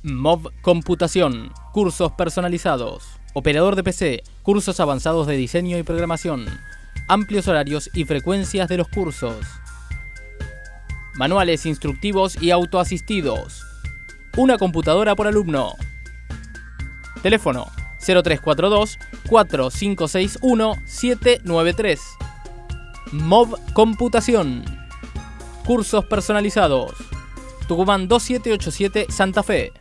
MOV Computación, cursos personalizados. Operador de PC, cursos avanzados de diseño y programación. Amplios horarios y frecuencias de los cursos. Manuales instructivos y autoasistidos. Una computadora por alumno. Teléfono 0342 4561 793. MOV Computación. Cursos personalizados. Tucumán 2787 Santa Fe.